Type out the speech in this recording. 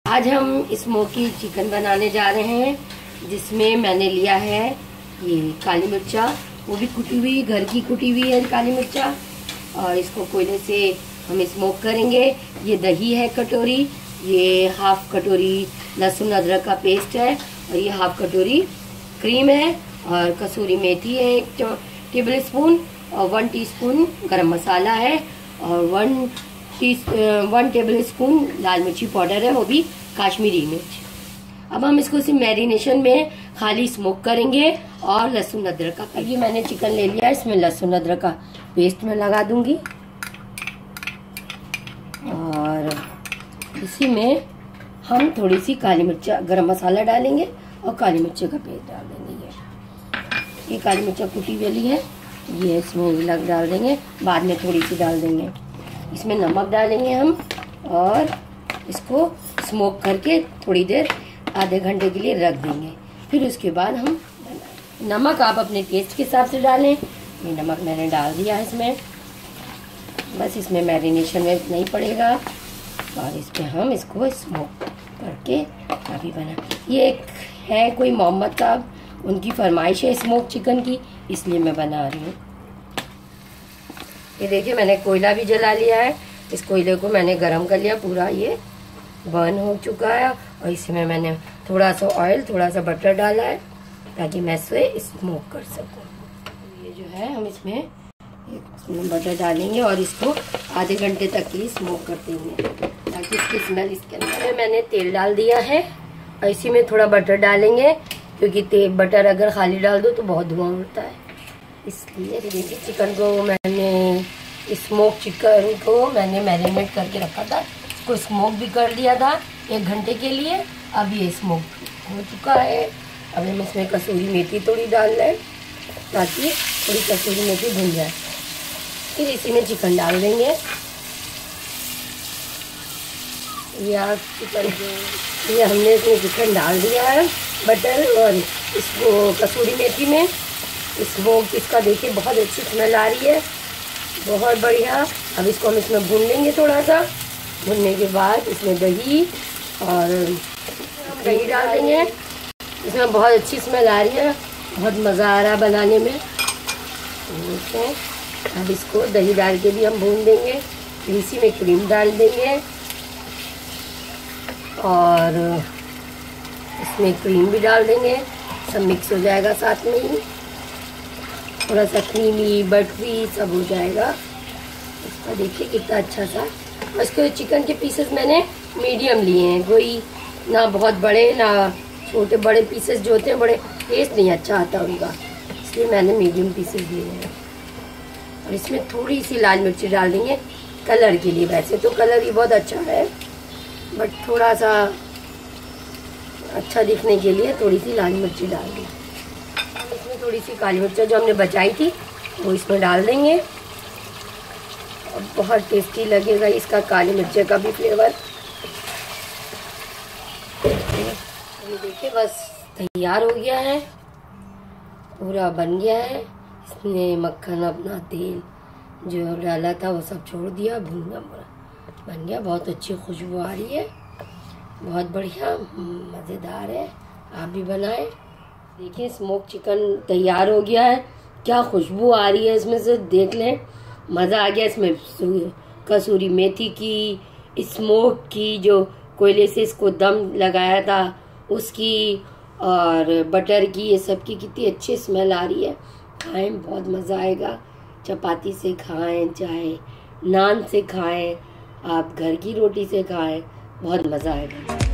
आज हम smoky chicken बनाने जा रहे हैं, जिसमें मैंने लिया है ये काली मिर्चा, वो भी कुटी हुई, घर की कुटी हुई है काली मिर्चा, और इसको कोयले से हम स्मोक करेंगे। ये दही है कटोरी, ये हाफ कटोरी लहसुन अदरक का पेस्ट है, और ये हाफ कटोरी क्रीम है, और कसूरी मेथी है 1 टेबल स्पून, और 1 टीस्पून गरम मसाला है, और 1 टेबल स्पून लाल मिर्ची पाउडर है, वो भी काश्मीरी मिर्च। अब हम इसको सिर्फ मैरिनेशन में खाली स्मोक करेंगे और लहसुन अदरक का। अब ये मैंने चिकन ले लिया है, इसमें लहसुन अदरक का पेस्ट मैं लगा दूंगी, और इसी में हम थोड़ी सी काली मिर्चा गरम मसाला डालेंगे और काली मिर्ची का पेस्ट डाल देंगे। ये काली मिर्चा कुटी वाली है, ये इसमें लग डाल देंगे, बाद में थोड़ी सी डाल देंगे। इसमें नमक डालेंगे हम, और इसको स्मोक करके थोड़ी देर आधे घंटे के लिए रख देंगे। फिर उसके बाद हम नमक आप अपने टेस्ट के हिसाब से डालें। ये नमक मैंने डाल दिया है इसमें, बस इसमें मैरिनेशन में नहीं पड़ेगा, और इस पर हम इसको स्मोक करके अभी बना। ये एक है कोई मोहम्मद साहब, उनकी फरमाइश है स्मोक चिकन की, इसलिए मैं बना रही हूँ। ये देखिए मैंने कोयला भी जला लिया है, इस कोयले को मैंने गरम कर लिया, पूरा ये बर्न हो चुका है, और इसमें मैंने थोड़ा सा ऑयल थोड़ा सा बटर डाला है ताकि मैं इसे स्मोक कर सकूं। ये जो है हम इसमें बटर डालेंगे और इसको आधे घंटे तक ही स्मोक कर देंगे ताकि इसकी स्मेल इसके अंदर। मैंने तेल डाल दिया है, और इसी में थोड़ा बटर डालेंगे, क्योंकि बटर अगर खाली डाल दो तो बहुत धुआं उड़ता है, इसलिए। देखिए चिकन को मैंने स्मोक चिकन को मैंने मैरिनेट करके रखा था, इसको स्मोक भी कर दिया था 1 घंटे के लिए। अब ये स्मोक हो चुका है। अब हम इसमें कसूरी मेथी थोड़ी डाल रहे हैं ताकि थोड़ी कसूरी मेथी भुन जाए। फिर इसी में चिकन डाल देंगे, या चिकन ये हमने इसमें चिकन डाल दिया है बटर और इसको कसूरी मेथी में। स्मोक इसका देखिए बहुत अच्छी स्मेल आ रही है, बहुत बढ़िया। अब इसको हम इसमें भून लेंगे थोड़ा सा। भुनने के बाद इसमें दही और दही डाल देंगे, इसमें बहुत अच्छी स्मेल आ रही है, बहुत मज़ा आ रहा है बनाने में। अब इसको दही डाल के भी हम भून देंगे, फिर इसी में क्रीम डाल देंगे, और इसमें क्रीम भी डाल देंगे, सब मिक्स हो जाएगा साथ में ही, थोड़ा सा क्रीमी बटरी सब हो जाएगा। इसका देखिए कितना अच्छा सा। इसको चिकन के पीसेस मैंने मीडियम लिए हैं, कोई ना बहुत बड़े ना छोटे। बड़े पीसेस जो होते हैं बड़े टेस्ट नहीं अच्छा आता उनका, इसलिए मैंने मीडियम पीसेस लिए हैं। और इसमें थोड़ी सी लाल मिर्ची डाल देंगे कलर के लिए। वैसे तो कलर ही बहुत अच्छा है, बट थोड़ा सा अच्छा दिखने के लिए थोड़ी सी लाल मिर्ची डाल देंगे। इसमें थोड़ी सी काली मिर्च जो हमने बचाई थी वो इसमें डाल देंगे, और बहुत टेस्टी लगेगा इसका काली मिर्च का भी फ्लेवर। ये देखिए बस तैयार हो गया है, पूरा बन गया है। इसने मक्खन अपना तेल जो डाला था वो सब छोड़ दिया, भुना बन गया, बहुत अच्छी खुशबू आ रही है, बहुत बढ़िया मज़ेदार है। आप भी बनाएं। देखिए स्मोक चिकन तैयार हो गया है, क्या खुशबू आ रही है इसमें से, देख लें, मज़ा आ गया। इसमें कसूरी मेथी की, स्मोक की, जो कोयले से इसको दम लगाया था उसकी, और बटर की, ये सब की कितनी अच्छी स्मेल आ रही है। खाएं, बहुत मज़ा आएगा। चपाती से खाएं, चाहे नान से खाएं, आप घर की रोटी से खाएं, बहुत मज़ा आएगा।